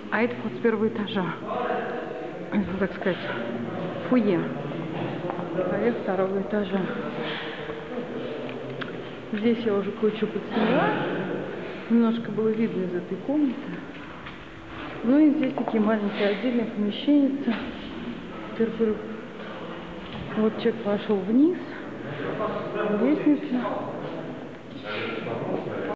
А это вот с первого этажа. Это, так сказать, фойе. А это второго этажа. Здесь я уже кое-что подсняла. Немножко было видно из этой комнаты. Ну и здесь такие маленькие отдельные помещения. Вот человек пошел вниз. Лестница.